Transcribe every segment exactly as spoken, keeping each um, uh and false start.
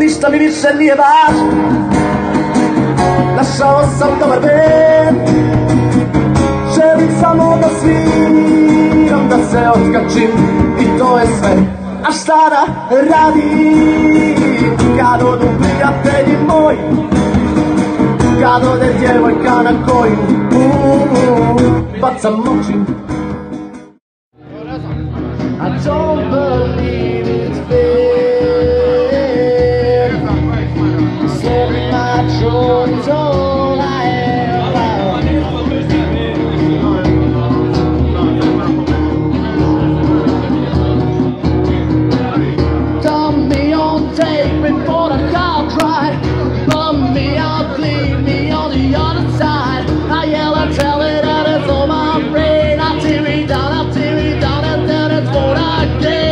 ništa mi više nije važno. Našao sam dobar bend, želim samo da sviram, da se otkačim i to je sve. A šta da radim kad odu prijatelji moji, kad ode djevojka na koju bacam oči. I don't believe it's fair, set my choice all I have. Dump me on tape before the car ride, bum me out, leave me on the other side. I yell and tell it that it's on my brain. I tear it down, I tear it down, and then it's what I get.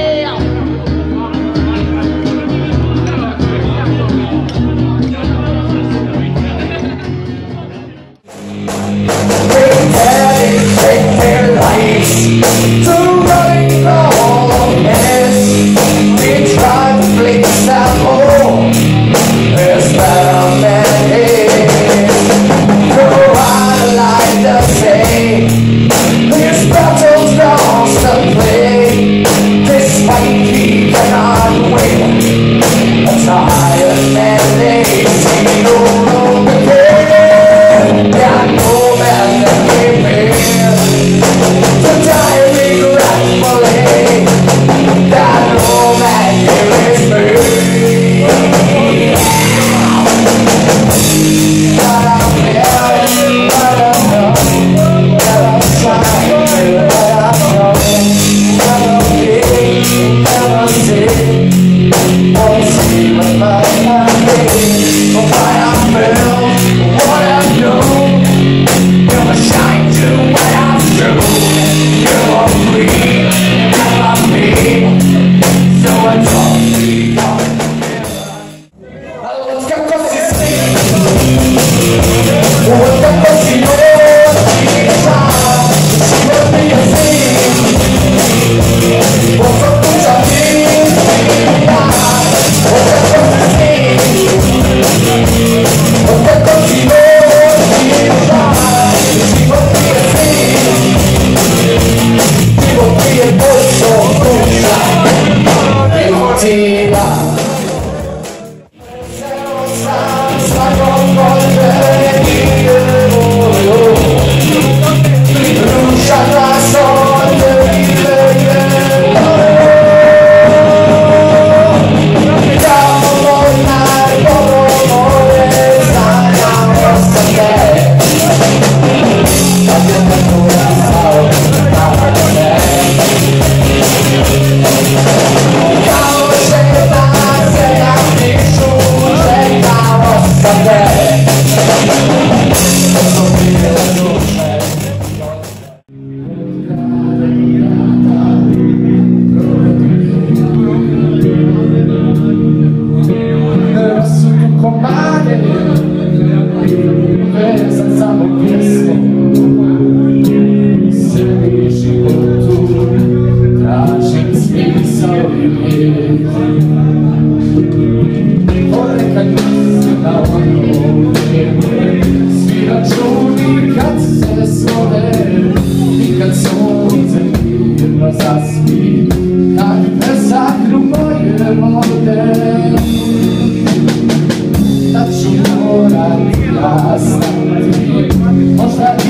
Možda